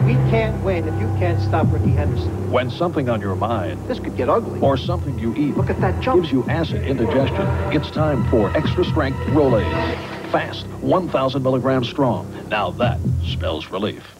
We can't win if you can't stop Ricky Henderson. When something on your mind, This could get ugly. or something you eat, Look at that jump. gives you acid indigestion, it's time for extra strength Rolaids. Fast, 1,000 milligrams strong. Now that spells relief.